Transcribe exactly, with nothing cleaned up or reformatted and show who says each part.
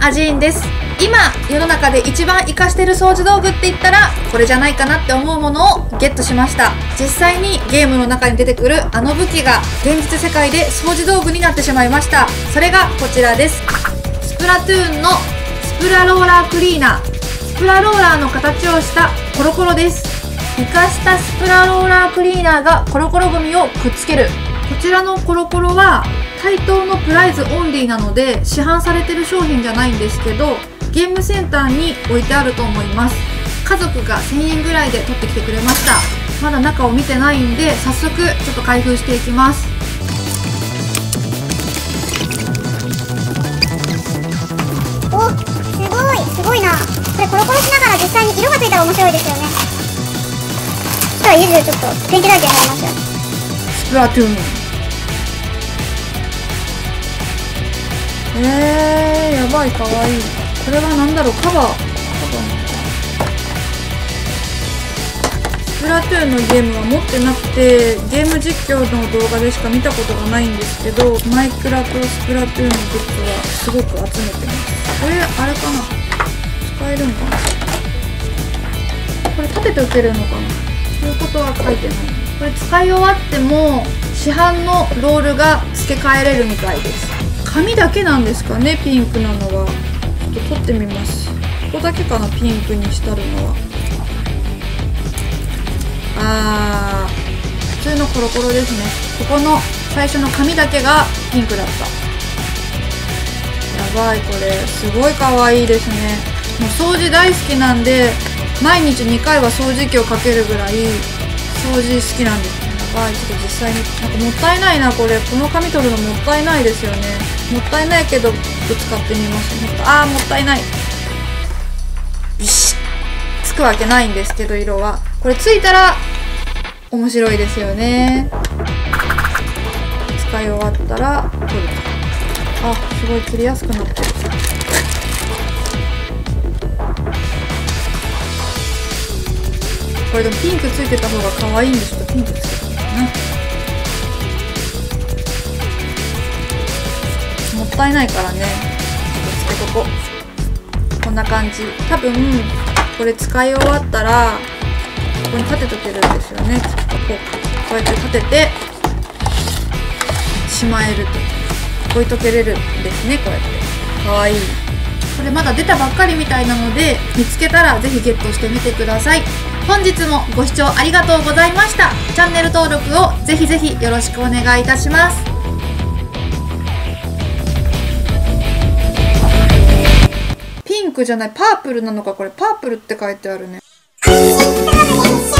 Speaker 1: アジーンです。今世の中で一番活かしてる掃除道具って言ったらこれじゃないかなって思うものをゲットしました。実際にゲームの中に出てくるあの武器が現実世界で掃除道具になってしまいました。それがこちらです。スプラトゥーンのスプラローラークリーナー。スプラローラーの形をしたコロコロです。浮かしたスプラローラークリーナーがコロコロゴミをくっつける。こちらのコロコロは対等のプライズオンリーなので市販されてる商品じゃないんですけど、ゲームセンターに置いてあると思います。家族がせんえんぐらいで取ってきてくれました。まだ中を見てないんで早速ちょっと開封していきます。
Speaker 2: お、すごいすごいな。これコロコロしながら実際に色がついたら面白いですよね。そしたら家でちょっとペンキだらけになりますよ。
Speaker 1: スプラトゥーン。えー、やばい、かわいい。これはなんだろう、カバー。カバースプラトゥーンのゲームは持ってなくて、ゲーム実況の動画でしか見たことがないんですけど、マイクラとスプラトゥーンのグッズはすごく集めてます。これ、あれかな、使えるのかな。これ立てて打てるのかな。そういうことは書いてない。これ使い終わっても市販のロールが付け替えれるみたいです。紙だけなんですかね、ピンクなのは。ちょっと取ってみます。ここだけかな、ピンクにしたるのは。あー、普通のコロコロですね。ここの最初の紙だけがピンクだった。やばい、これすごい可愛いですね。もう掃除大好きなんで毎日にかいは掃除機をかけるぐらい掃除好きなんです。やばい、ちょっと実際になんかもったいないな、これ。この紙取るのもったいないですよね。もったいないけど使ってみます。あー、もったいない。ビシッつくわけないんですけど、色はこれついたら面白いですよね。使い終わったら取る。あ、すごい切りやすくなってる。これでもピンクついてた方が可愛いんで、ちょっとピンクつけてみような。もったいないからね。ちょっとつけとこう。こんな感じ。多分これ使い終わったらここに立てとけるんですよね。こうこうやって立ててしまえると置いとけれるんですね。こうやってかわいい。これまだ出たばっかりみたいなので、見つけたらぜひゲットしてみてください。本日もご視聴ありがとうございました。チャンネル登録をぜひぜひよろしくお願いいたします。ピンクじゃない、パープルなのか。これパープルって書いてあるね。